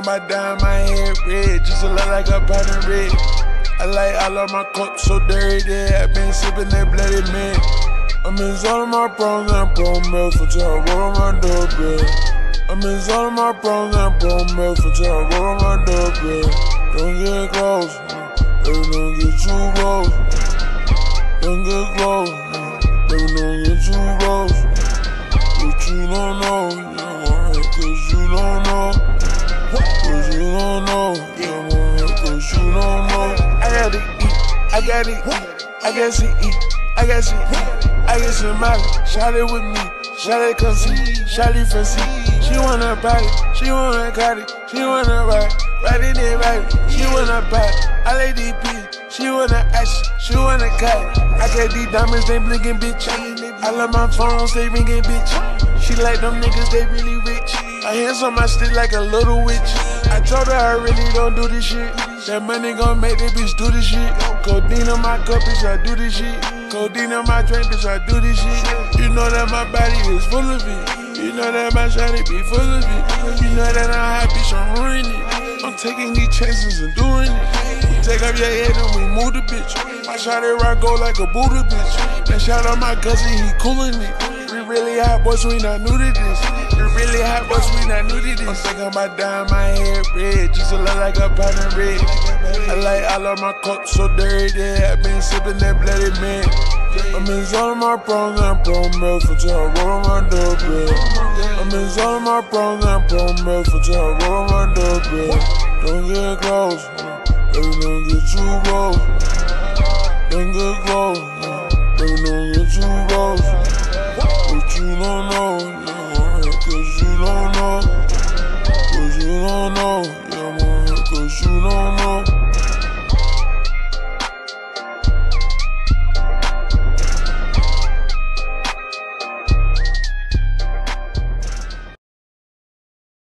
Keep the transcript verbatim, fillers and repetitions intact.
about dyeing my head red, just to look like a pound of red. I like all of my cups so dirty, I've been sipping that bloody man. I miss all of my problems and problems for till I roll on my doorbell. I miss all of my problems and problems for till I roll on my doorbell. Don't get close, baby, don't get too close. Don't get close, baby, don't get too close. But you don't know, yeah, cause you don't know. Cause you don't know, yeah, cause you don't know. I gotta eat, I gotta eat, I gotta eat, I gotta eat. I get some money, shot it with me, shot it come see, shot it fancy. She wanna party, she wanna cut it, she wanna ride, ride it in baby. She wanna party, I like D P, she wanna ash, she wanna cut it. I got these diamonds, they blinking, bitch. I love my phones, they ringing, bitch. She like them niggas, they really rich. Her hands on my stick like a little witch. I told her I really don't do this shit. That money gon' make that bitch do this shit. Codeine on my cup, bitch, I do this shit. Codeine on my drink, bitch, I do this shit. You know that my body is full of it. You know that my shawty be full of it. You know that I'm hot, bitch, I'm ruining it. I'm taking these chances and doing it. You take off your head and we move the bitch. My shawty rock go like a Buddha, bitch. That shout out my cousin, he coolin' it. We really hot boys, we not new to this. We really hot boys, we not new to this. I'm thinking about dyeing my head red, just to look like a pound of red. I like all of my cups so dirty, I've been sipping that bloody man. I miss all of my problems and problems for till I roll on my doorbell. I miss all of my problems and problems for till I roll on my doorbell. Don't get close, baby, don't get too close. Don't get close, baby, don't get too close. But you don't know, yeah, cause you don't know. Cause you don't know, yeah, cause you don't know.